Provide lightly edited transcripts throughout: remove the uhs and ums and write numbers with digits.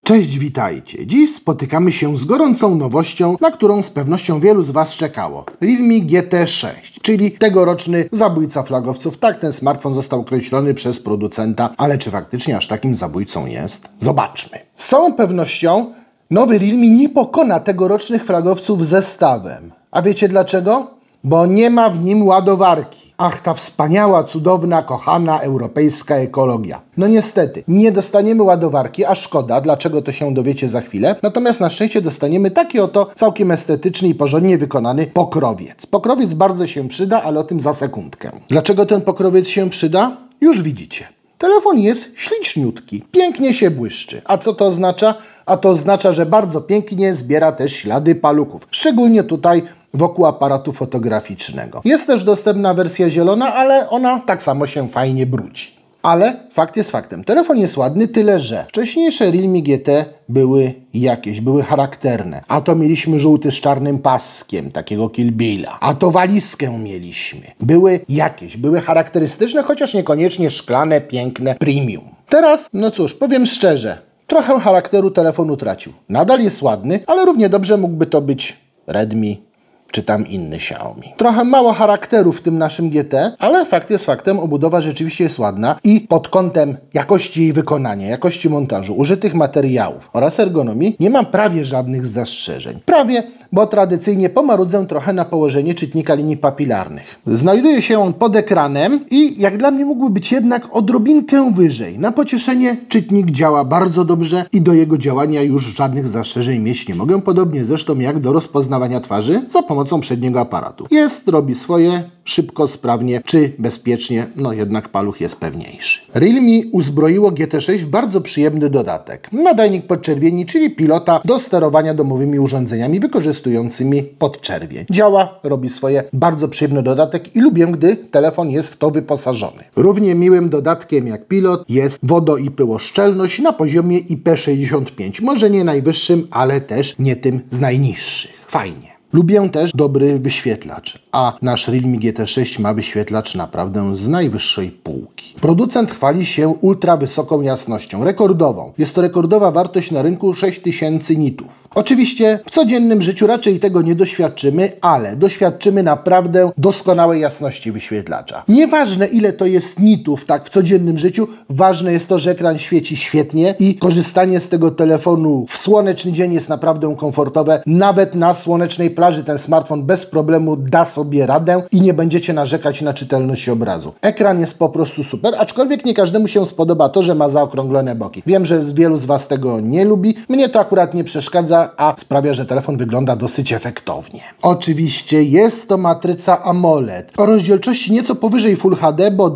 Cześć, witajcie. Dziś spotykamy się z gorącą nowością, na którą z pewnością wielu z Was czekało. Realme GT6, czyli tegoroczny zabójca flagowców. Tak, ten smartfon został określony przez producenta, ale czy faktycznie aż takim zabójcą jest? Zobaczmy. Z całą pewnością nowy Realme nie pokona tegorocznych flagowców zestawem. A wiecie dlaczego? Bo nie ma w nim ładowarki. Ach, ta wspaniała, cudowna, kochana europejska ekologia. No niestety, nie dostaniemy ładowarki, a szkoda, dlaczego to się dowiecie za chwilę. Natomiast na szczęście dostaniemy taki oto całkiem estetyczny i porządnie wykonany pokrowiec. Pokrowiec bardzo się przyda, ale o tym za sekundkę. Dlaczego ten pokrowiec się przyda? Już widzicie. Telefon jest śliczniutki, pięknie się błyszczy. A co to oznacza? A to oznacza, że bardzo pięknie zbiera też ślady paluchów. Szczególnie tutaj wokół aparatu fotograficznego. Jest też dostępna wersja zielona, ale ona tak samo się fajnie brudzi. Ale fakt jest faktem. Telefon jest ładny, tyle że wcześniejsze Realme GT były charakterne. A to mieliśmy żółty z czarnym paskiem, takiego Kill Billa. A to walizkę mieliśmy. Były charakterystyczne, chociaż niekoniecznie szklane, piękne, premium. Teraz, no cóż, powiem szczerze, trochę charakteru telefon utracił. Nadal jest ładny, ale równie dobrze mógłby to być Redmi czy tam inny Xiaomi. Trochę mało charakteru w tym naszym GT, ale fakt jest faktem, obudowa rzeczywiście jest ładna i pod kątem jakości jej wykonania, jakości montażu, użytych materiałów oraz ergonomii nie mam prawie żadnych zastrzeżeń. Prawie, bo tradycyjnie pomarudzę trochę na położenie czytnika linii papilarnych. Znajduje się on pod ekranem i jak dla mnie mógłby być jednak odrobinkę wyżej. Na pocieszenie czytnik działa bardzo dobrze i do jego działania już żadnych zastrzeżeń mieć nie mogę, podobnie zresztą jak do rozpoznawania twarzy za pomocą przedniego aparatu. Robi swoje, szybko, sprawnie czy bezpiecznie, no jednak paluch jest pewniejszy. Realme uzbroiło GT6 w bardzo przyjemny dodatek. Nadajnik podczerwieni, czyli pilota do sterowania domowymi urządzeniami wykorzystującymi podczerwień. Działa, robi swoje, bardzo przyjemny dodatek i lubię, gdy telefon jest w to wyposażony. Równie miłym dodatkiem jak pilot jest wodo- i pyłoszczelność na poziomie IP65. Może nie najwyższym, ale też nie tym z najniższych. Fajnie. Lubię też dobry wyświetlacz, a nasz Realme GT6 ma wyświetlacz naprawdę z najwyższej półki. Producent chwali się ultra wysoką jasnością, rekordową. Jest to rekordowa wartość na rynku 6000 nitów. Oczywiście w codziennym życiu raczej tego nie doświadczymy, ale doświadczymy naprawdę doskonałej jasności wyświetlacza. Nieważne ile to jest nitów, tak w codziennym życiu, ważne jest to, że ekran świeci świetnie i korzystanie z tego telefonu w słoneczny dzień jest naprawdę komfortowe. Nawet na słonecznej plaży ten smartfon bez problemu da sobie radę i nie będziecie narzekać na czytelność obrazu. Ekran jest po prostu super, aczkolwiek nie każdemu się spodoba to, że ma zaokrąglone boki. Wiem, że wielu z Was tego nie lubi. Mnie to akurat nie przeszkadza, a sprawia, że telefon wygląda dosyć efektownie. Oczywiście jest to matryca AMOLED o rozdzielczości nieco powyżej Full HD, bo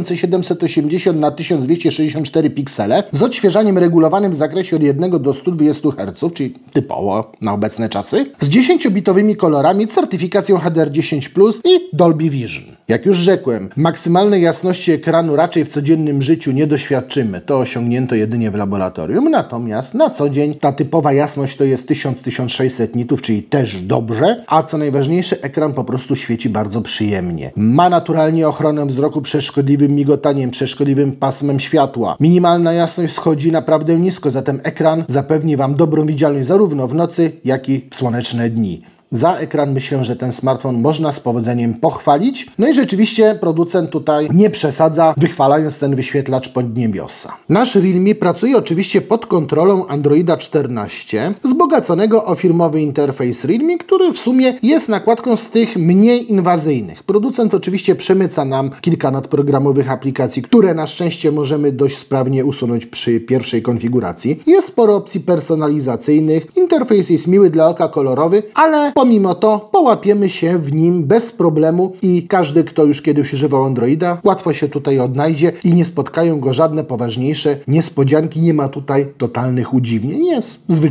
2780 na 1264 piksele z odświeżaniem regulowanym w zakresie od 1 do 120 Hz, czyli typowo na obecne czasy, z 10-bitowymi kolorami, certyfikacją HDR10+ i Dolby Vision. Jak już rzekłem, maksymalnej jasności ekranu raczej w codziennym życiu nie doświadczymy. To osiągnięto jedynie w laboratorium, natomiast na co dzień ta typowa jasność to jest 1000-1600 nitów, czyli też dobrze, a co najważniejsze, ekran po prostu świeci bardzo przyjemnie. Ma naturalnie ochronę wzroku przed szkodliwym migotaniem, przed szkodliwym pasmem światła. Minimalna jasność schodzi naprawdę nisko, zatem ekran zapewni Wam dobrą widzialność zarówno w nocy, jak i w słoneczne dni. Za ekran myślę, że ten smartfon można z powodzeniem pochwalić. No i rzeczywiście producent tutaj nie przesadza, wychwalając ten wyświetlacz pod niebiosa. Nasz Realme pracuje oczywiście pod kontrolą Androida 14, wzbogaconego o firmowy interfejs Realme, który w sumie jest nakładką z tych mniej inwazyjnych. Producent oczywiście przemyca nam kilka nadprogramowych aplikacji, które na szczęście możemy dość sprawnie usunąć przy pierwszej konfiguracji. Jest sporo opcji personalizacyjnych, interfejs jest miły dla oka, kolorowy, ale pomimo to połapiemy się w nim bez problemu i każdy, kto już kiedyś używał Androida, łatwo się tutaj odnajdzie i nie spotkają go żadne poważniejsze niespodzianki. Nie ma tutaj totalnych udziwnień. Jest zwyczajnie.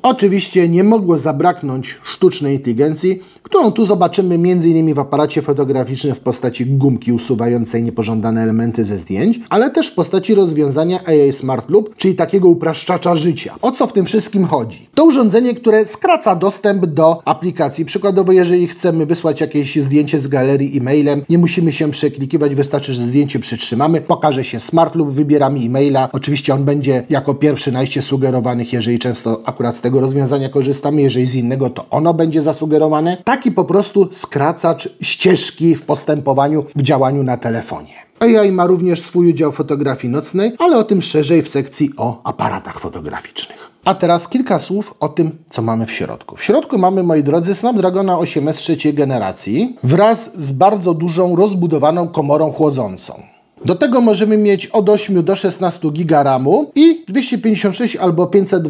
Oczywiście nie mogło zabraknąć sztucznej inteligencji, którą tu zobaczymy m.in. w aparacie fotograficznym w postaci gumki usuwającej niepożądane elementy ze zdjęć, ale też w postaci rozwiązania AI Smart Loop, czyli takiego upraszczacza życia. O co w tym wszystkim chodzi? To urządzenie, które skraca dostęp do aplikacji. Przykładowo, jeżeli chcemy wysłać jakieś zdjęcie z galerii e-mailem, nie musimy się przeklikiwać, wystarczy, że zdjęcie przytrzymamy, pokaże się Smart Loop, wybieramy e-maila. Oczywiście on będzie jako pierwszy na liście sugerowanych, jeżeli często akurat z tego rozwiązania korzystamy, jeżeli z innego, to ono będzie zasugerowane. Taki po prostu skracacz ścieżki w postępowaniu, w działaniu na telefonie. AI ma również swój udział w fotografii nocnej, ale o tym szerzej w sekcji o aparatach fotograficznych. A teraz kilka słów o tym, co mamy w środku. W środku mamy, moi drodzy, Snapdragona 8S trzeciej generacji wraz z bardzo dużą, rozbudowaną komorą chłodzącą. Do tego możemy mieć od 8 do 16 GB RAMu i 256 albo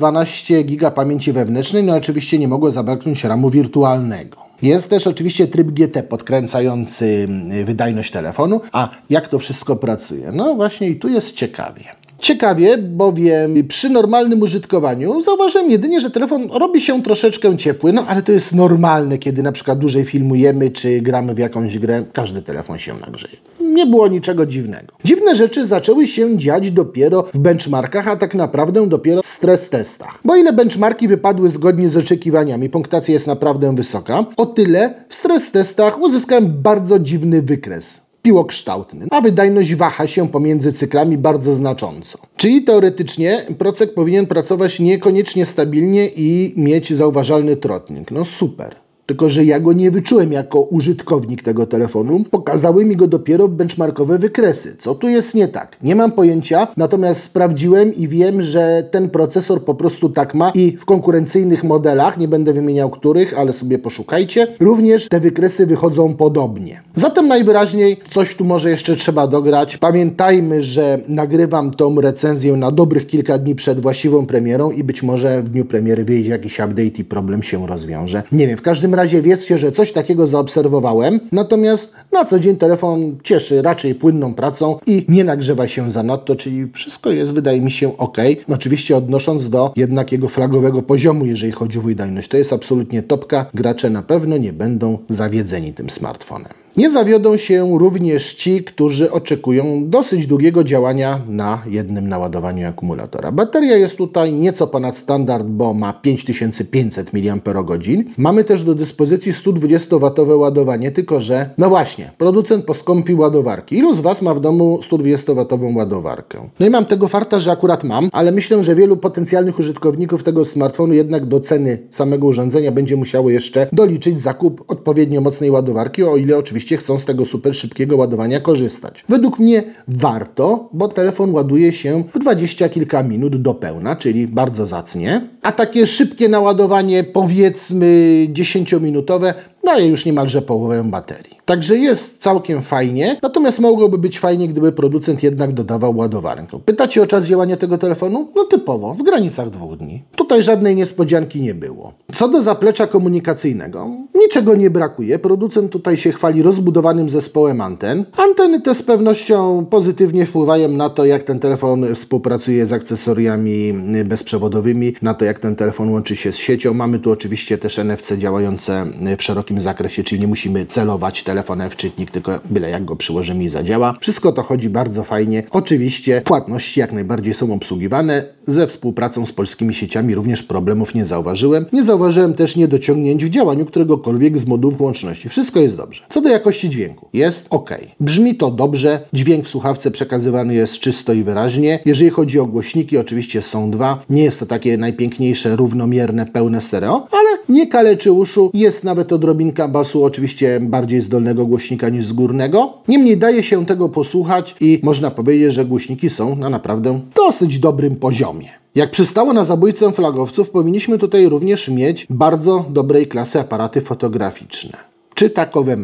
512 GB pamięci wewnętrznej. No oczywiście nie mogło zabraknąć RAMu wirtualnego. Jest też oczywiście tryb GT podkręcający wydajność telefonu. A jak to wszystko pracuje? No właśnie i tu jest ciekawie. Ciekawie, bowiem przy normalnym użytkowaniu zauważyłem jedynie, że telefon robi się troszeczkę ciepły, no ale to jest normalne, kiedy na przykład dłużej filmujemy czy gramy w jakąś grę, każdy telefon się nagrzeje. Nie było niczego dziwnego. Dziwne rzeczy zaczęły się dziać dopiero w benchmarkach, a tak naprawdę dopiero w stres testach. Bo ile benchmarki wypadły zgodnie z oczekiwaniami, punktacja jest naprawdę wysoka, o tyle w stres testach uzyskałem bardzo dziwny wykres. Piłokształtny, a wydajność waha się pomiędzy cyklami bardzo znacząco. Czyli teoretycznie procek powinien pracować niekoniecznie stabilnie i mieć zauważalny trotnik. No super. Tylko że ja go nie wyczułem jako użytkownik tego telefonu. Pokazały mi go dopiero benchmarkowe wykresy. Co tu jest nie tak? Nie mam pojęcia, natomiast sprawdziłem i wiem, że ten procesor po prostu tak ma i w konkurencyjnych modelach, nie będę wymieniał których, ale sobie poszukajcie, również te wykresy wychodzą podobnie. Zatem najwyraźniej coś tu może jeszcze trzeba dograć. Pamiętajmy, że nagrywam tą recenzję na dobrych kilka dni przed właściwą premierą i być może w dniu premiery wyjdzie jakiś update i problem się rozwiąże. Nie wiem, w każdym razie wiedzcie, że coś takiego zaobserwowałem, natomiast na co dzień telefon cieszy raczej płynną pracą i nie nagrzewa się zanadto, czyli wszystko jest, wydaje mi się, ok. Oczywiście odnosząc do jednak jego flagowego poziomu, jeżeli chodzi o wydajność. To jest absolutnie topka. Gracze na pewno nie będą zawiedzeni tym smartfonem. Nie zawiodą się również ci, którzy oczekują dosyć długiego działania na jednym naładowaniu akumulatora. Bateria jest tutaj nieco ponad standard, bo ma 5500 mAh. Mamy też do dyspozycji 120W ładowanie, tylko że, no właśnie, producent poskąpił ładowarki. Ilu z Was ma w domu 120W ładowarkę? No i mam tego farta, że akurat mam, ale myślę, że wielu potencjalnych użytkowników tego smartfonu jednak do ceny samego urządzenia będzie musiało jeszcze doliczyć zakup odpowiednio mocnej ładowarki, o ile oczywiście chcą z tego super szybkiego ładowania korzystać. Według mnie warto, bo telefon ładuje się w 20 kilka minut do pełna, czyli bardzo zacnie. A takie szybkie naładowanie, powiedzmy 10-minutowe, daje już niemalże połowę baterii. Także jest całkiem fajnie, natomiast mogłoby być fajnie, gdyby producent jednak dodawał ładowarkę. Pytacie o czas działania tego telefonu? No typowo, w granicach 2 dni. Tutaj żadnej niespodzianki nie było. Co do zaplecza komunikacyjnego, niczego nie brakuje. Producent tutaj się chwali rozbudowanym zespołem anten. Anteny te z pewnością pozytywnie wpływają na to, jak ten telefon współpracuje z akcesoriami bezprzewodowymi, na to, jak ten telefon łączy się z siecią. Mamy tu oczywiście też NFC działające w szerokim zakresie, czyli nie musimy celować telefonem w czytnik, tylko byle jak go przyłożymy i zadziała. Wszystko to chodzi bardzo fajnie. Oczywiście płatności jak najbardziej są obsługiwane. Ze współpracą z polskimi sieciami również problemów nie zauważyłem. Nie zauważyłem też niedociągnięć w działaniu któregokolwiek z modułów łączności. Wszystko jest dobrze. Co do jakości dźwięku, jest ok. Brzmi to dobrze. Dźwięk w słuchawce przekazywany jest czysto i wyraźnie. Jeżeli chodzi o głośniki, oczywiście są 2. Nie jest to takie najpiękniejsze, równomierne, pełne stereo, ale nie kaleczy uszu. Jest nawet odrobinka basu, oczywiście bardziej z dolnego głośnika niż z górnego. Niemniej daje się tego posłuchać i można powiedzieć, że głośniki są na naprawdę dosyć dobrym poziomie. Jak przystało na zabójcę flagowców, powinniśmy tutaj również mieć bardzo dobrej klasy aparaty fotograficzne. Czy takowe mamy?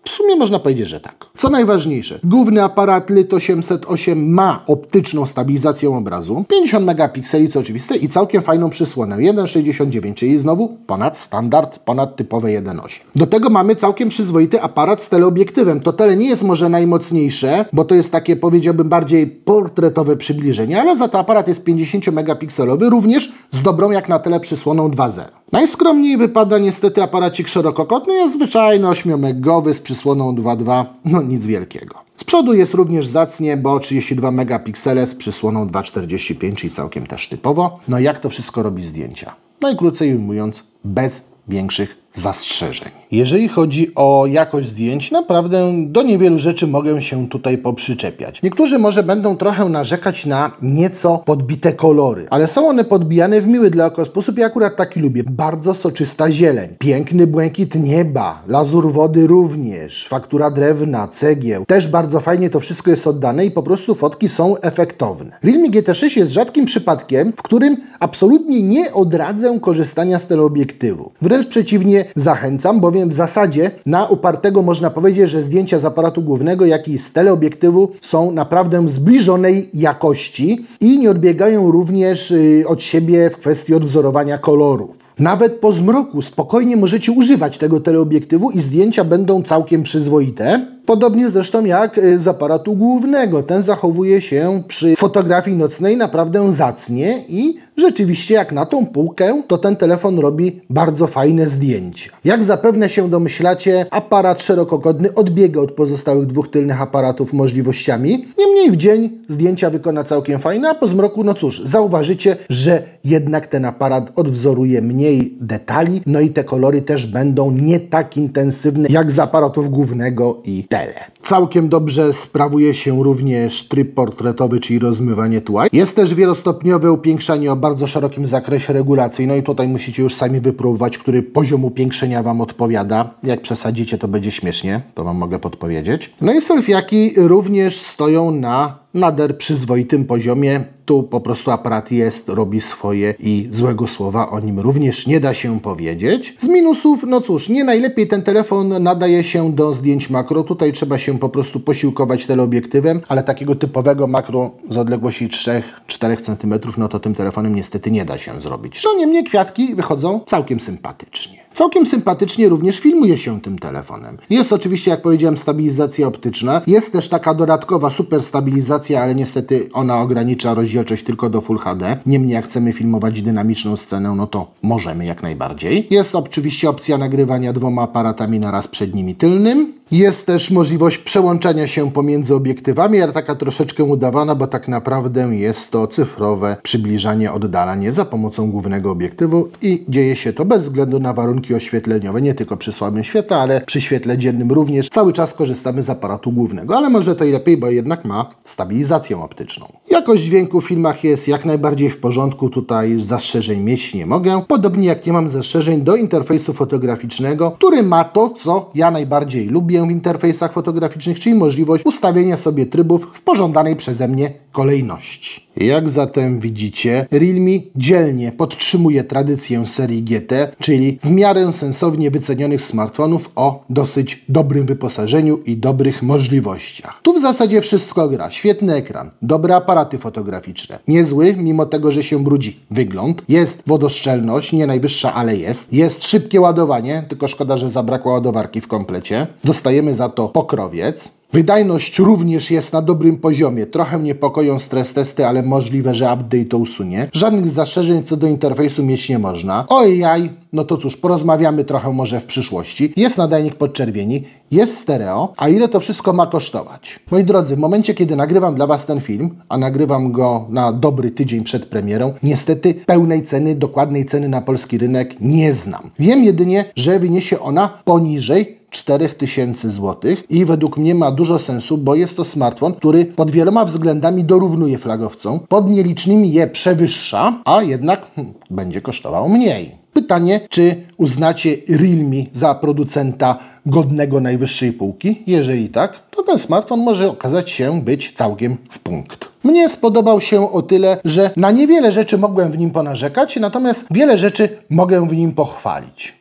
W sumie można powiedzieć, że tak. Co najważniejsze, główny aparat LYT 808 ma optyczną stabilizację obrazu, 50 megapikseli, co oczywiste, i całkiem fajną przysłonę 1,69, czyli znowu ponad standard, ponad typowe 1,8. Do tego mamy całkiem przyzwoity aparat z teleobiektywem. To tele nie jest może najmocniejsze, bo to jest takie, powiedziałbym, bardziej portretowe przybliżenie, ale za to aparat jest 50 megapikselowy, również z dobrą jak na tele przysłoną 2.0. Najskromniej wypada niestety aparacik szerokokątny, jest zwyczajny 8-megowy z przysłoną 2.2, no nic wielkiego. Z przodu jest również zacnie, bo 32 megapiksele z przysłoną 2.45, czyli całkiem też typowo. No jak to wszystko robi zdjęcia? Najkrócej ujmując, bez większych zastrzeżeń. Jeżeli chodzi o jakość zdjęć, naprawdę do niewielu rzeczy mogę się tutaj poprzyczepiać. Niektórzy może będą trochę narzekać na nieco podbite kolory, ale są one podbijane w miły dla oka sposób. Ja akurat taki lubię. Bardzo soczysta zieleń, piękny błękit nieba, lazur wody również, faktura drewna, cegieł. Też bardzo fajnie to wszystko jest oddane i po prostu fotki są efektowne. Realme GT6 jest rzadkim przypadkiem, w którym absolutnie nie odradzę korzystania z teleobiektywu. Wręcz przeciwnie, zachęcam, bowiem w zasadzie na upartego można powiedzieć, że zdjęcia z aparatu głównego, jak i z teleobiektywu są naprawdę zbliżonej jakości i nie odbiegają również od siebie w kwestii odwzorowania kolorów. Nawet po zmroku spokojnie możecie używać tego teleobiektywu i zdjęcia będą całkiem przyzwoite. Podobnie zresztą jak z aparatu głównego. Ten zachowuje się przy fotografii nocnej naprawdę zacnie i rzeczywiście jak na tą półkę, to ten telefon robi bardzo fajne zdjęcia. Jak zapewne się domyślacie, aparat szerokokątny odbiega od pozostałych dwóch tylnych aparatów możliwościami. Niemniej w dzień zdjęcia wykona całkiem fajne, a po zmroku, no cóż, zauważycie, że jednak ten aparat odwzoruje mniej detali, no i te kolory też będą nie tak intensywne jak z aparatów głównego i tele. Całkiem dobrze sprawuje się również tryb portretowy, czyli rozmywanie tła. Jest też wielostopniowe upiększanie o bardzo szerokim zakresie regulacji. No i tutaj musicie już sami wypróbować, który poziom upiększenia Wam odpowiada. Jak przesadzicie, to będzie śmiesznie, to Wam mogę podpowiedzieć. No i selfiaki również stoją na nader przyzwoitym poziomie. Tu po prostu aparat jest, robi swoje i złego słowa o nim również nie da się powiedzieć. Z minusów, no cóż, nie najlepiej ten telefon nadaje się do zdjęć makro. Tutaj trzeba się po prostu posiłkować teleobiektywem, ale takiego typowego makro z odległości 3-4 cm, no to tym telefonem niestety nie da się zrobić. No niemniej kwiatki wychodzą całkiem sympatycznie. Całkiem sympatycznie również filmuje się tym telefonem. Jest oczywiście, jak powiedziałem, stabilizacja optyczna. Jest też taka dodatkowa super stabilizacja, ale niestety ona ogranicza rozdzielczość tylko do Full HD. Niemniej jak chcemy filmować dynamiczną scenę, no to możemy jak najbardziej. Jest oczywiście opcja nagrywania dwoma aparatami naraz przednim i tylnym. Jest też możliwość przełączania się pomiędzy obiektywami, ale taka troszeczkę udawana, bo tak naprawdę jest to cyfrowe przybliżanie, oddalanie za pomocą głównego obiektywu i dzieje się to bez względu na warunki oświetleniowe, nie tylko przy słabym świetle, ale przy świetle dziennym również. Cały czas korzystamy z aparatu głównego, ale może to i lepiej, bo jednak ma stabilizację optyczną. Jakość dźwięku w filmach jest jak najbardziej w porządku, tutaj zastrzeżeń mieć nie mogę. Podobnie jak nie mam zastrzeżeń do interfejsu fotograficznego, który ma to, co ja najbardziej lubię w interfejsach fotograficznych, czyli możliwość ustawienia sobie trybów w pożądanej przeze mnie kolejności. Jak zatem widzicie, Realme dzielnie podtrzymuje tradycję serii GT, czyli w miarę sensownie wycenionych smartfonów o dosyć dobrym wyposażeniu i dobrych możliwościach. Tu w zasadzie wszystko gra. Świetny ekran, dobre aparaty fotograficzne, niezły, mimo tego, że się brudzi, wygląd, jest wodoszczelność, nie najwyższa, ale jest szybkie ładowanie, tylko szkoda, że zabrakło ładowarki w komplecie. Dostajemy za to pokrowiec. Wydajność również jest na dobrym poziomie. Trochę niepokoją stres testy, ale możliwe, że update to usunie. Żadnych zastrzeżeń co do interfejsu mieć nie można. AI, no to cóż, porozmawiamy trochę może w przyszłości. Jest nadajnik podczerwieni, jest stereo, a ile to wszystko ma kosztować? Moi drodzy, w momencie, kiedy nagrywam dla Was ten film, a nagrywam go na dobry tydzień przed premierą, niestety pełnej ceny, dokładnej ceny na polski rynek nie znam. Wiem jedynie, że wyniesie ona poniżej 4000 zł i według mnie ma dużo sensu, bo jest to smartfon, który pod wieloma względami dorównuje flagowcom, pod nielicznymi je przewyższa, a jednak będzie kosztował mniej. Pytanie, czy uznacie Realme za producenta godnego najwyższej półki? Jeżeli tak, to ten smartfon może okazać się być całkiem w punkt. Mnie spodobał się o tyle, że na niewiele rzeczy mogłem w nim ponarzekać, natomiast wiele rzeczy mogę w nim pochwalić.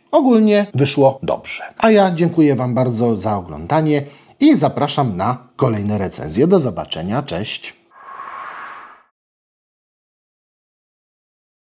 ogólnie wyszło dobrze. A ja dziękuję Wam bardzo za oglądanie i zapraszam na kolejne recenzje. Do zobaczenia, cześć!